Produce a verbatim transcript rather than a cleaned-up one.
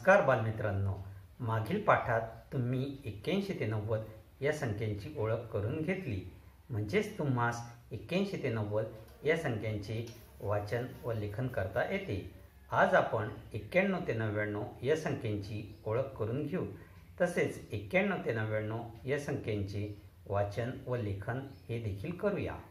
नमस्कार बालमित्रांनो, मागील पाठात तुम्ही एक्क्याऐंशी ते नव्वद या संख्यांची ओळख करून घेतली. म्हणजेच तुम्हास एक्क्याऐंशी ते नव्वद या संख्यांचे वाचन व लेखन करता येते. आज आपण एक्क्याण्णव ते नव्याण्णव या संख्यांची ओळख करून घेऊ. तसेच एक्क्याण्णव ते नव्याण्णव या संख्यांचे वाचन व लेखन हे देखील करूया.